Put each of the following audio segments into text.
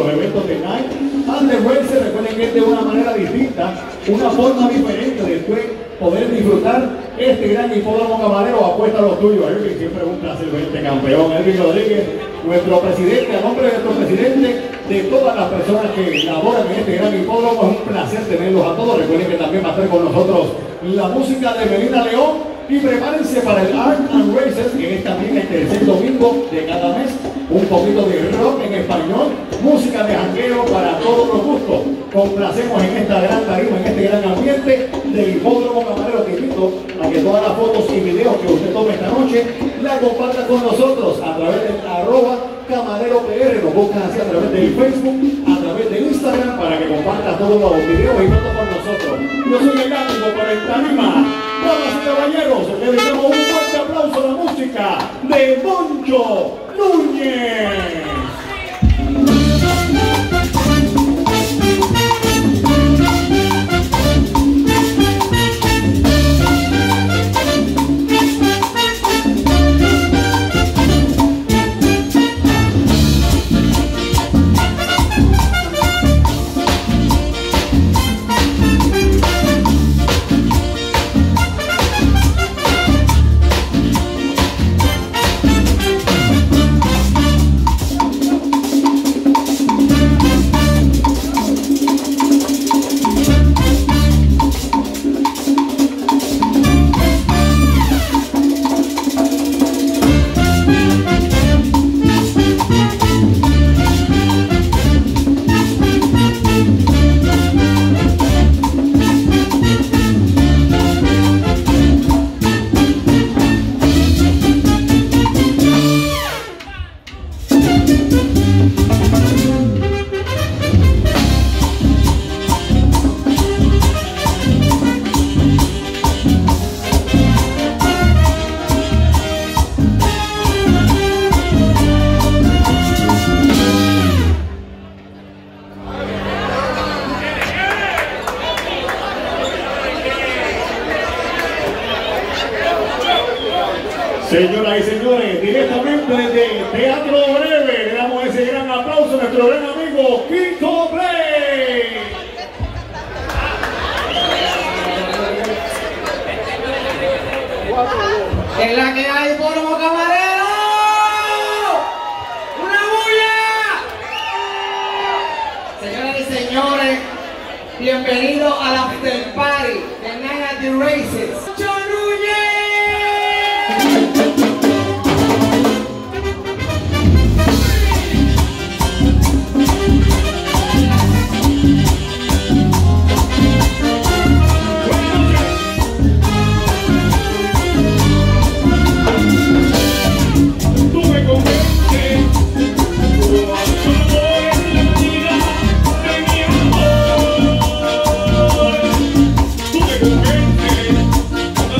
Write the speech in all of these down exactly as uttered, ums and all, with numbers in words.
los eventos de Night and the Racer. Recuerden que es de una manera distinta, una forma diferente de poder disfrutar este gran hipódromo Camarero. Apuesta a los tuyos, Elvin. Siempre es un placer verte, campeón. Elvin Rodríguez, nuestro presidente, a nombre de nuestro presidente, de todas las personas que laboran en este gran hipódromo, es un placer tenerlos a todos. Recuerden que también va a estar con nosotros la música de Melina León. Y prepárense para el Art and Races, que es también el tercer domingo de cada mes. Un poquito de rock en español, música de jangueo para todos los gustos. Complacemos en esta gran tarima, en este gran ambiente del hipódromo Camarero. Te invito a que todas las fotos y videos que usted tome esta noche la comparta con nosotros a través del arroba Camarero P R. Nos buscan así a través del Facebook, a través del Instagram, para que comparta todos los videos y fotos con nosotros. Yo soy el Látigo para el tarima. Damas y caballeros, le damos un fuerte aplauso a la música de Moncho Núñez. Señoras y señores, directamente desde Teatro Breve, le damos ese gran aplauso a nuestro gran amigo Quito Play. En la que hay hipódromo Camarero, ¡una bulla! Señoras y señores, bienvenidos al after party de Night at the Races. ¡Moncho Núñez! Tú me convences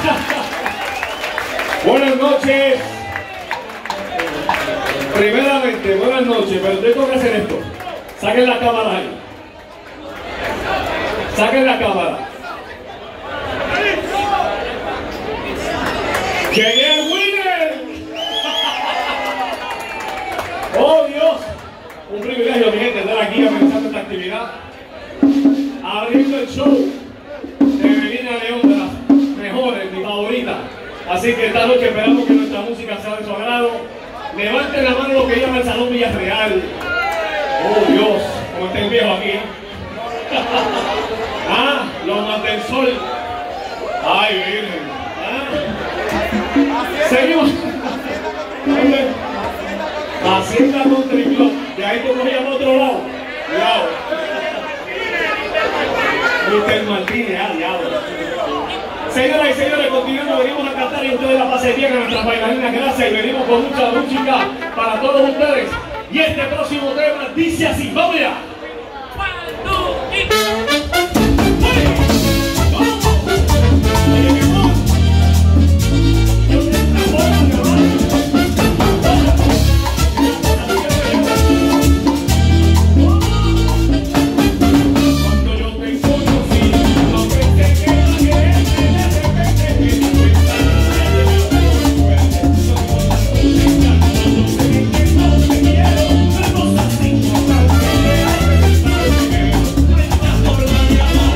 Buenas noches. Primeramente, buenas noches, pero tengo que hacer esto. Saquen la cámara ahí. Saquen la cámara. ¡Llegué el winner! ¡Oh, Dios! Un privilegio, mi gente, estar aquí organizando esta actividad. Abriendo el show de Evelina León, de las mejores, mi favorita. Así que esta noche esperamos que nuestra música sea de su agrado. Levanten la mano los que llaman al Salón Villarreal. ¡Oh, Dios! Como está el viejo aquí. ¡Ah! Los más del sol. ¡Ay, virgen! ¿Ah? Seguimos. Hacienda Country Club. De ahí tú cogías para otro lado. Cuidado. mister Martínez, ah, diablo. Señoras y señores, continuando, venimos a cantar y ustedes la pasen bien a nuestras bailarinas, gracias, y venimos con mucha música para todos ustedes. Y este próximo tema dice así, vamos ya. Así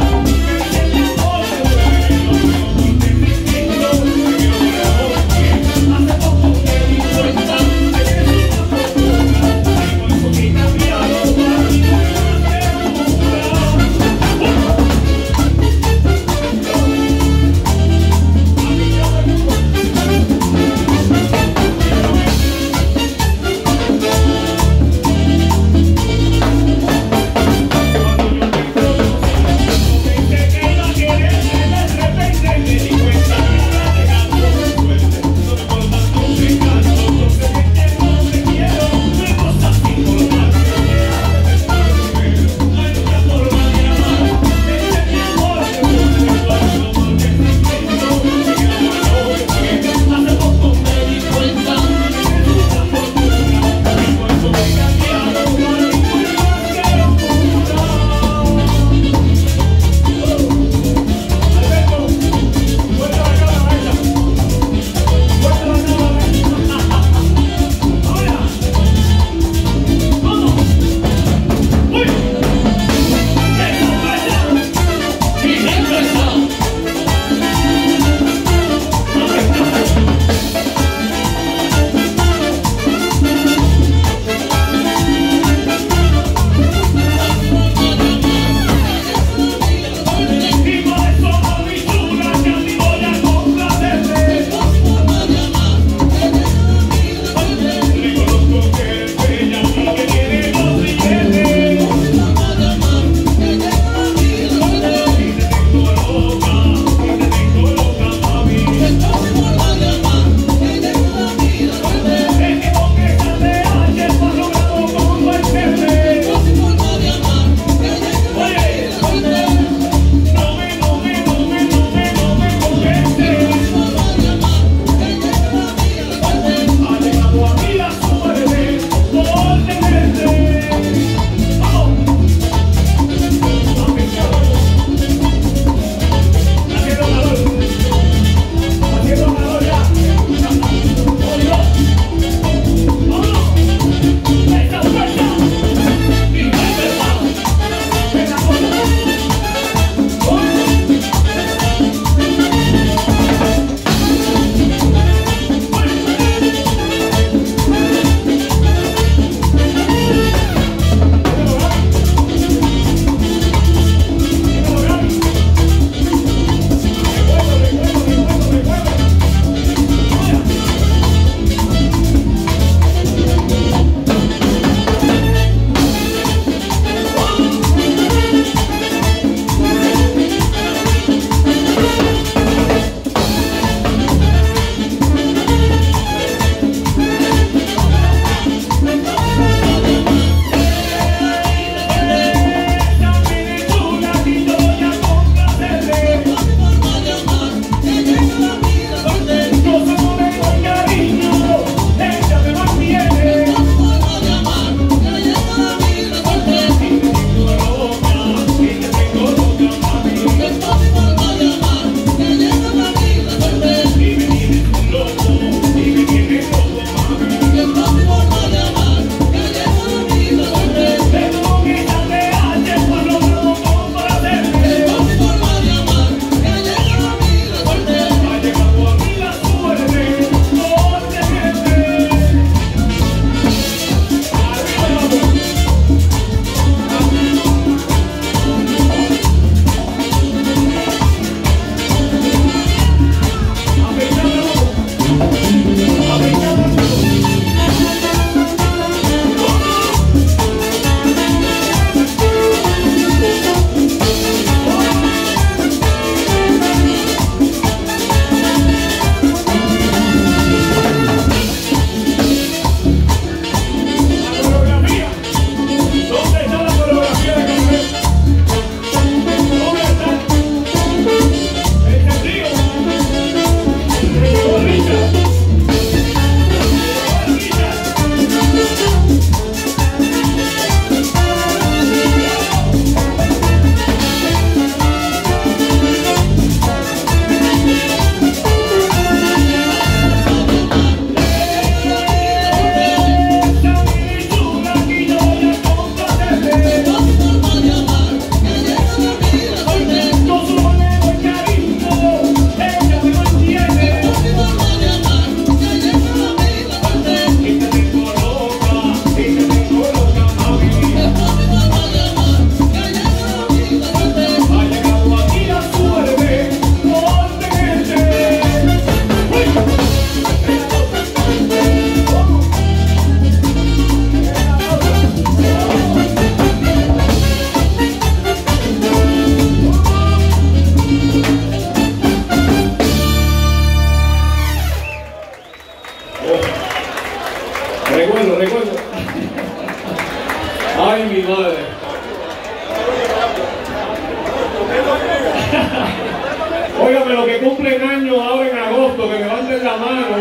los que cumplen años ahora en agosto, que levanten la mano.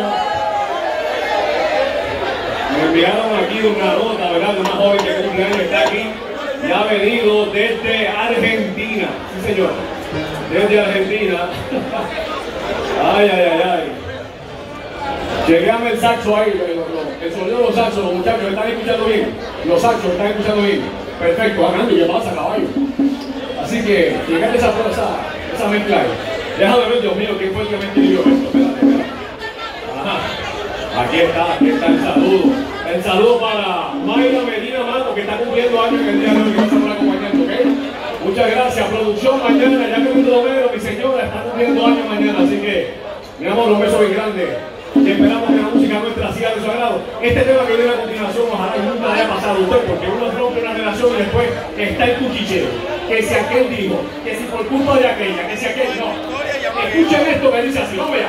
Me enviaron aquí una nota, ¿verdad? De una joven que cumple años, está aquí y ha venido desde Argentina. Sí, señor. Desde Argentina. Ay, ay, ay, ay. Lleguéame el saxo ahí, el sonido de los saxos, los muchachos están escuchando bien. Los saxos están escuchando bien. Perfecto, Andy, ¿qué pasa, caballo? Así que, llegate esa, esa, esa mezcla ahí. Déjame ver, Dios mío, ¿quién fue el que me escribió esto? Espérate, espérate. Ajá. Aquí está, aquí está el saludo. El saludo para Mayra Medina Mato, que está cumpliendo años en el día de hoy, que va a estar acompañando, ¿ok? Muchas gracias. Producción mañana, ya que mi Romero, mi señora, está cumpliendo años mañana, así que, mi amor, un beso muy grande. Y esperamos que la música nuestra siga de su agrado. Este tema que viene a continuación, ojalá que nunca le haya pasado a usted, porque uno rompe una relación y después está el cuchicheo. Que si aquel dijo, que si por culpa de aquella, que si aquel no. Escuchen esto que dice así, vamos allá.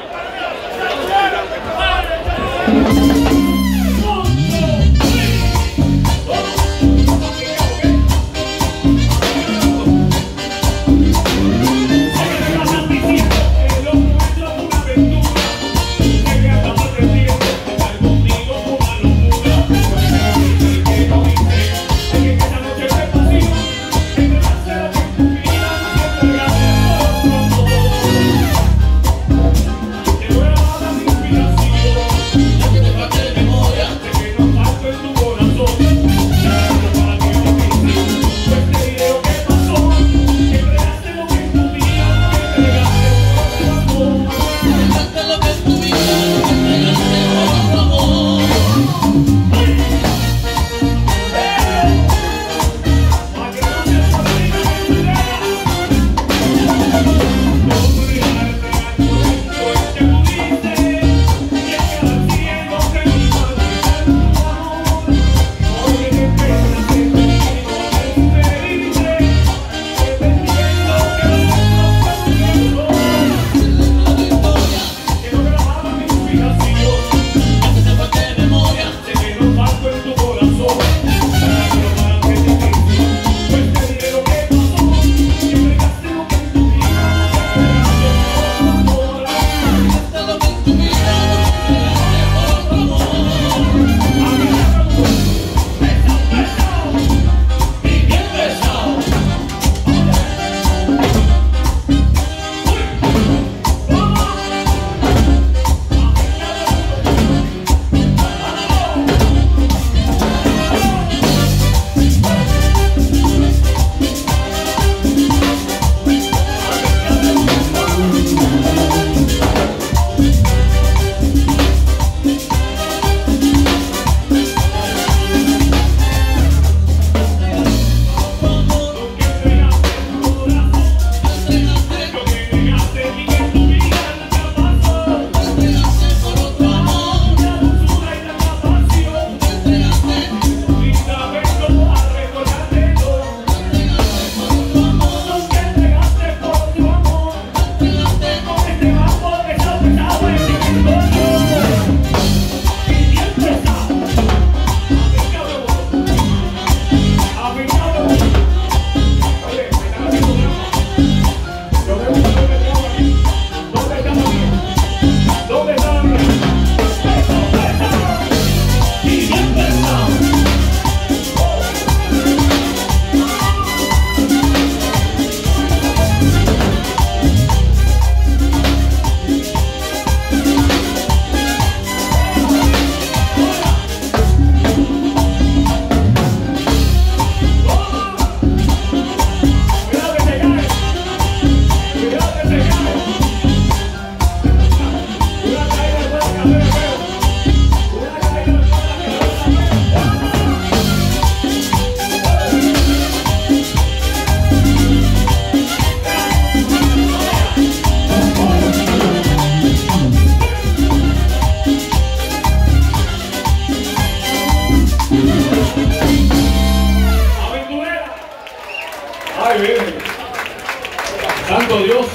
Santo Dios.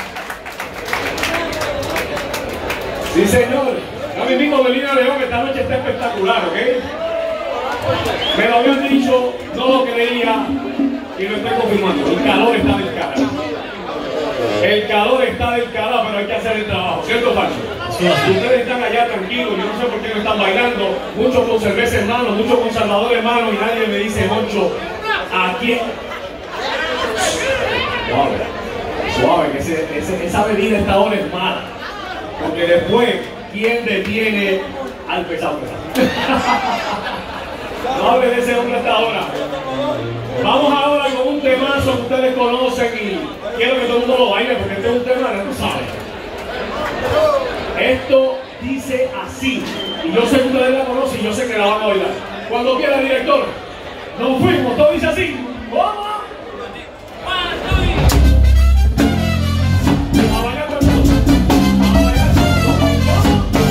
Sí, señor. Ya mi amigo Melina León, esta noche está espectacular, ¿ok? Me lo habían dicho, no lo creía y lo estoy confirmando. El calor está del cara. El calor está del carajo, pero hay que hacer el trabajo, ¿cierto, Pancho? Sí, sí. Ustedes están allá tranquilos, yo no sé por qué no están bailando, muchos con cerveza en mano, muchos con Salvador en mano y nadie me dice, Moncho, ¿a quién? Suave, suave, que ese, ese, esa bebida esta hora es mala, porque después, ¿quién detiene al pesado pesado? No hable de ese hombre hasta ahora. Vamos ahora con un temazo que ustedes conocen y quiero que todo el mundo lo baile porque este es un tema que tú sabes. Esto dice así, y yo sé que ustedes la conocen y yo sé que la van a bailar. Cuando quiera, director, nos fuimos, todo dice así. ¡Vamos! A bailar todo el mundo. A bailar todo el mundo.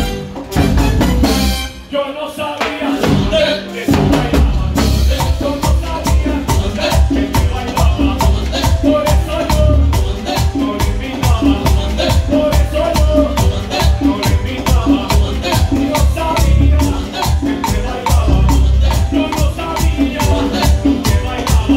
Yo no sabía que se bailaba. Yo no sabía que se bailaba. Por eso yo no le invitaba. Por eso yo no le invitaba. Yo sabía que se bailaba. Yo no sabía que bailaba.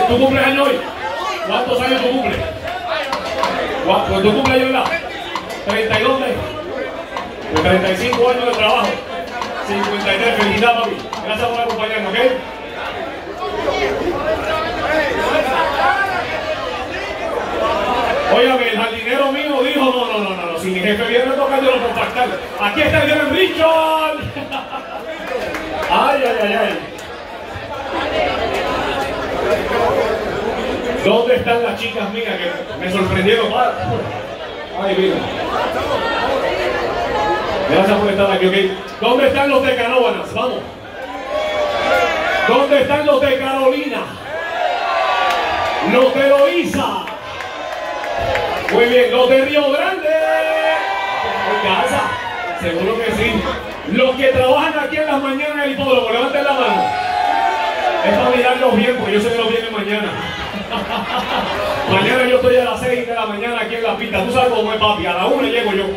¿Tú cumples años hoy? ¿Cuántos años tú cumples? ¿Cuántos tú cumples años, verdad? treinta y dos de treinta y cinco años de trabajo. cincuenta y tres, felicidades, papi. Gracias por acompañarnos, ¿ok? Óyame, el jardinero mío dijo, no, no, no, no, no, si mi jefe viene a tocar, yo lo puedo faltar. Aquí está el gran Richard. Ay, ay, ay, ay. ¿Dónde están las chicas mías que me sorprendieron? Ay, mira. Gracias por estar aquí, ¿ok? ¿Dónde están los de Canóvanas? Vamos. ¿Dónde están los de Carolina? Los de Loíza. Muy bien, los de Río Grande. En casa, seguro que sí. Los que trabajan aquí en las mañanas en el hipódromo, levanten la mano. Es para mirarlos bien, porque yo sé que los vienen mañana. Mañana yo estoy a las seis de la mañana aquí en la pista. Tú sabes cómo es, papi, a la una llego yo.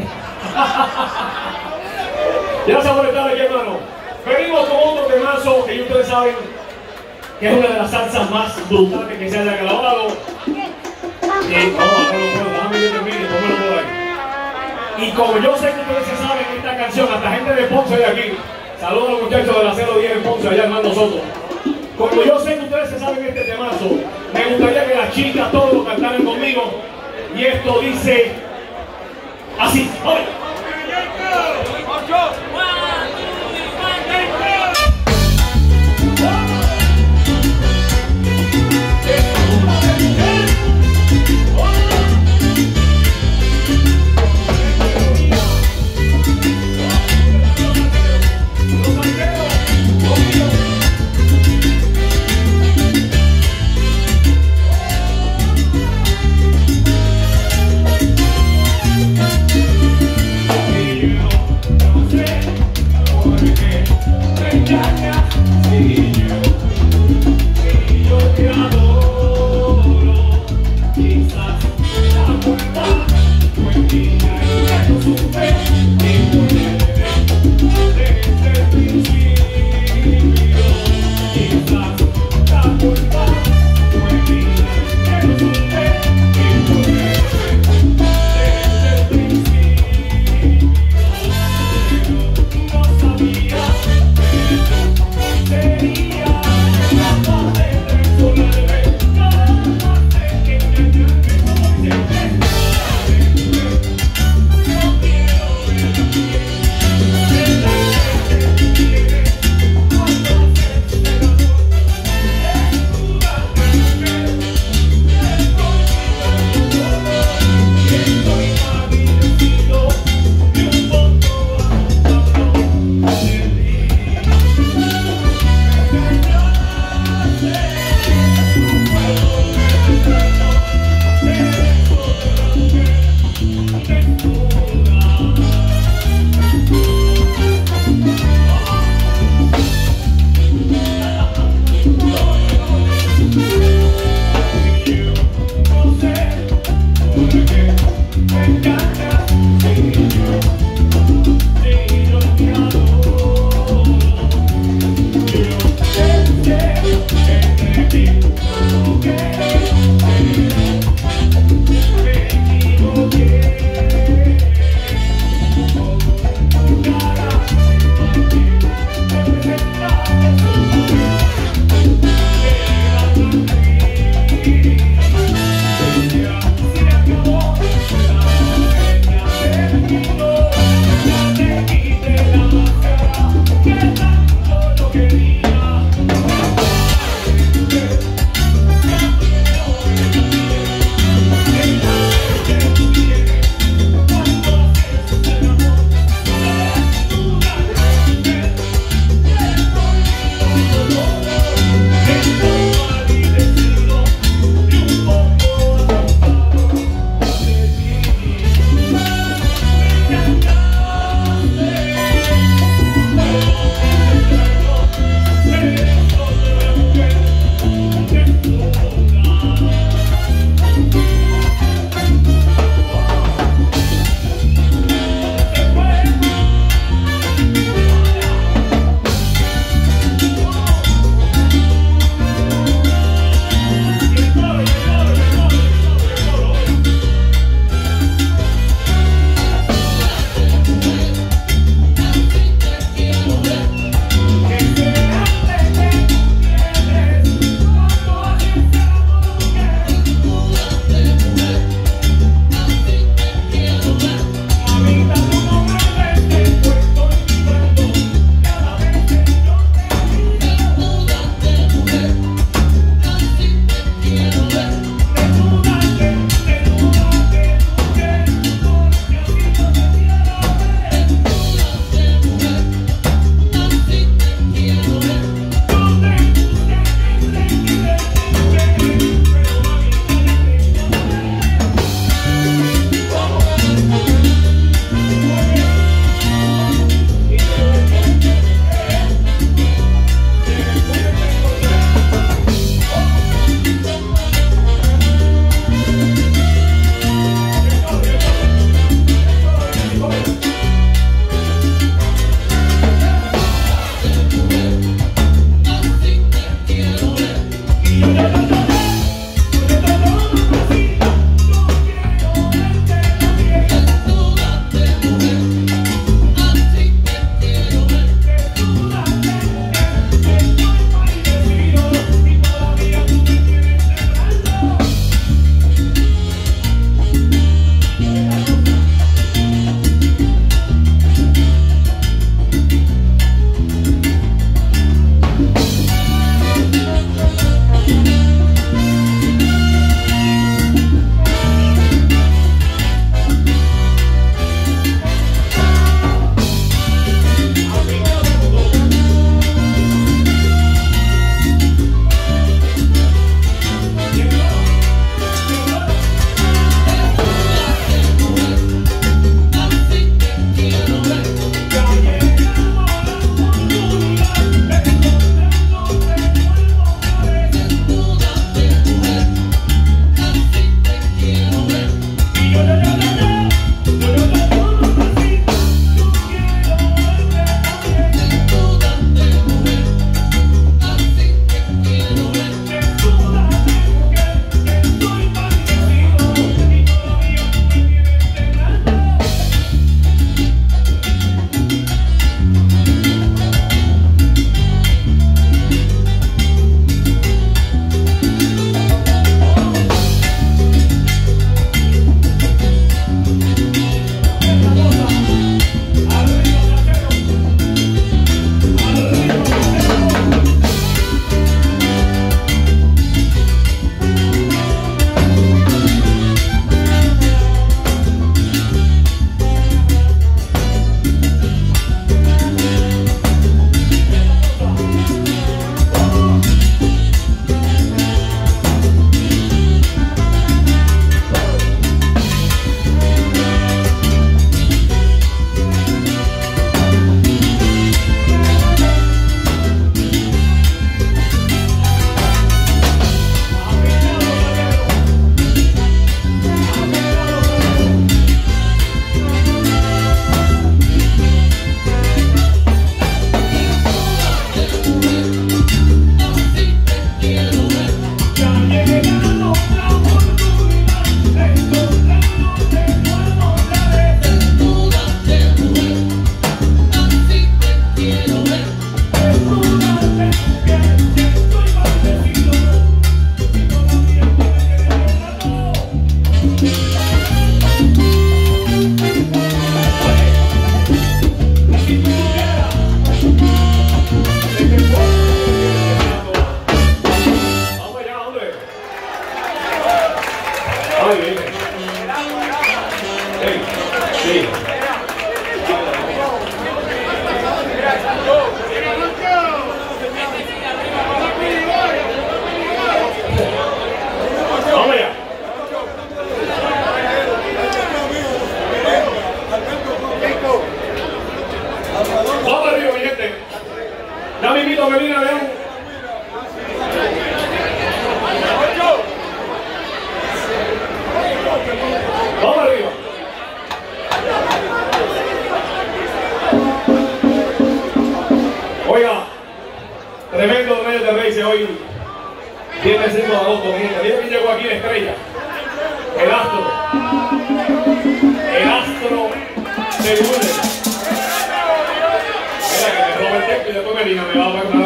Gracias por estar aquí, hermano. Venimos con otro temazo que ustedes saben que es una de las salsas más brutales que se haya grabado. Y, oh, no lo puedo, déjame que termine, póngalo por ahí. Y como yo sé que ustedes se saben esta canción, hasta gente de Ponce de aquí, saludos a los muchachos de la cero diez en Ponce, allá Armando Soto. Como yo sé que ustedes se saben este temazo, me gustaría que las chicas todos lo cantaran conmigo. Y esto dice así. ¡Oye! Astro Melina León. Vamos arriba. Oiga, tremendo Reyes de Reyes hoy. Tiene cinco de agosto, mi gente. Mira quién llegó aquí, la estrella. El astro. El astro de Google. Mira que me roba el texto y después Melina me va a ver una